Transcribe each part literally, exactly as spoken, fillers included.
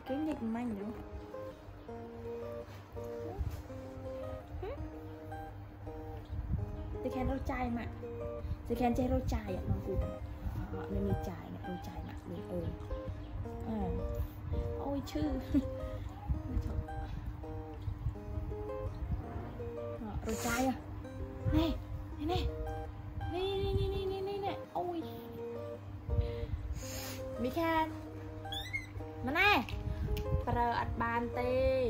cái nhịp manh nữa thì khen rau chai mà thì khen chơi rau chai ạ mong cụ họ nên đi chai nè rau chai mà được ừ à ôi chứ rau chai à nè nè nè nè nè nè nè nè nè ôi mi khen mà nè bờ ắt bàn tê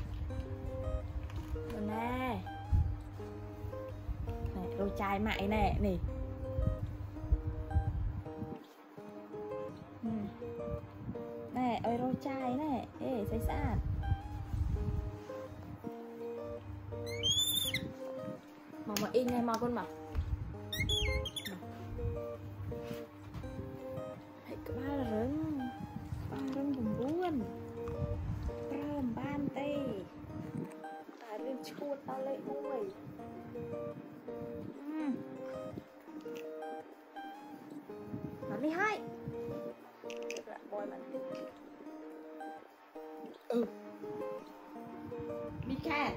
rồi nè rau chai mại nè nè ừ. Nè ơi rau chai nè ê say sát mà mà in này mà con mà hãy có ba rừng ba rừng cùng buôn rơm ban tê ta rừng chuột tao lấy mùi nó đi hai lại bôi mà ừ đi khen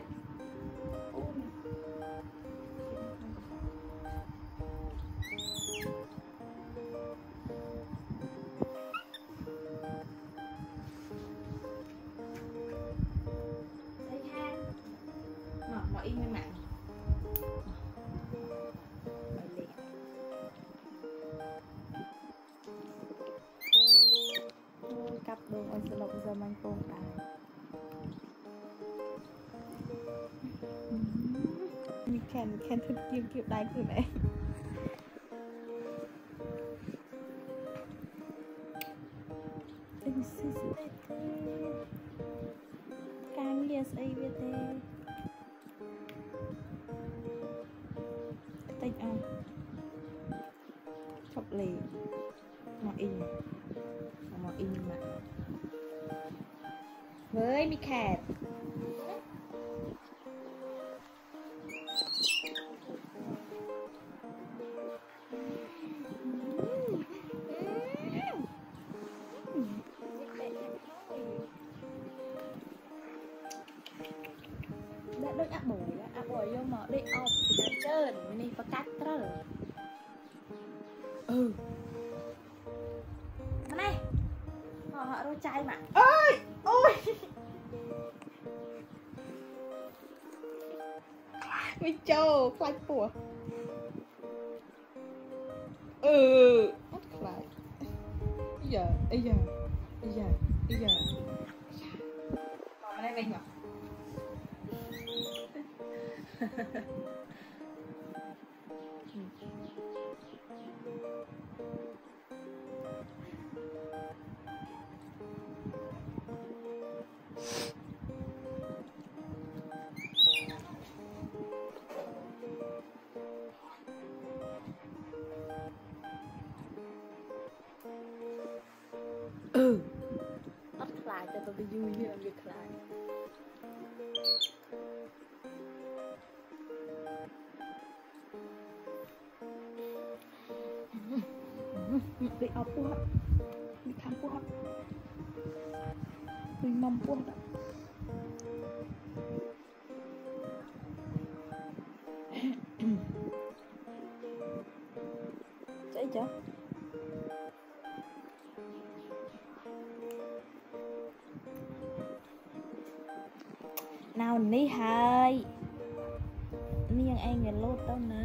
mọi in với mạng cặp đường ôi lộc giờ mang tôm đài mình khen khen thật kiêm kiệp đài của này tình sư sư tê càng liệt ấy biết tê tích ăn chọc lì mà in mà in mà với mi kẹt đã đôi áp bồi áp bồi vô mà đi ọc thì chơi mình đi phải cắt đó ừ mà này họ họ đôi chai mà ơi ôi mi châu khoai của ừ mất lại bây giờ bây giờ bây giờ bây giờ mà đây mình nhở ừ bắt lại cho tôi vui như là việc lại đi áo buộc đi khám buộc đi mâm buộc chạy chưa nào ní hai ní anh người lốt tao nè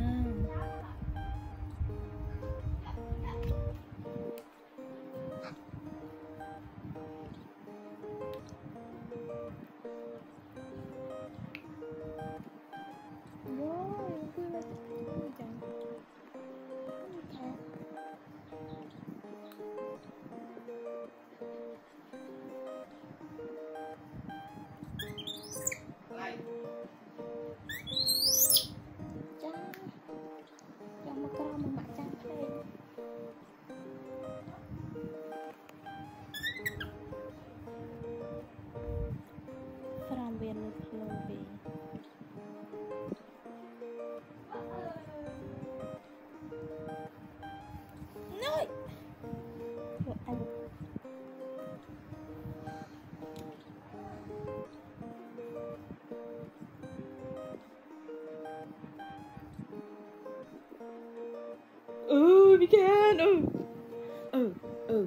mi khen. Ừ. Ừ, ừ.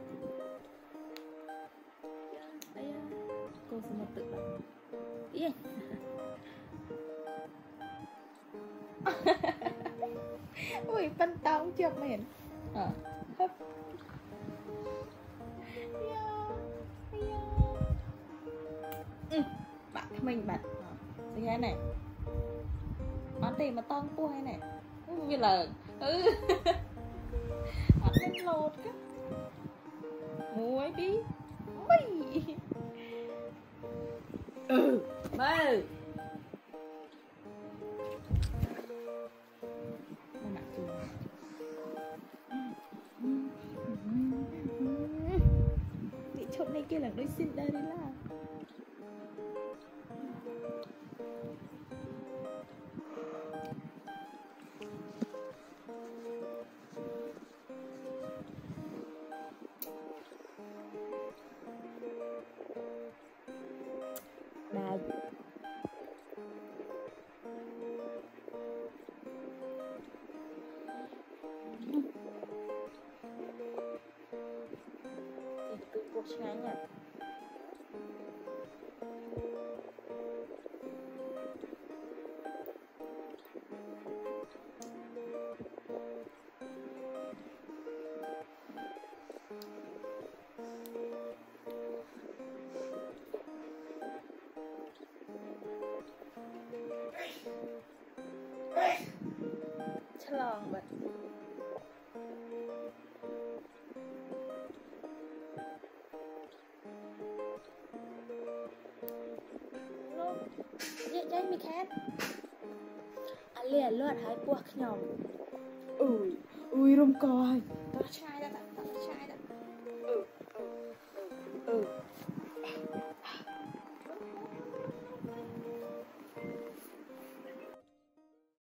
Ây da, cô sẽ một tự bảo. Ý ui, phân tao chưa mệt. Ờ, hấp. Ừ, bạn mình bạn. Gì thế này? Bán tiền mà to cua hay này? Như là ừ. Bán lên lột cơ. Muối đi. Ui. Ừ, mơ. Chị chốt này kia là đôi xin đây đấy là. Đà từ cuộc sáng nhỉ. Long but no, dễ dễ mi khét. Anh liền lướt hai buộc nhom. Ui, ui rung coi. Tao trai đã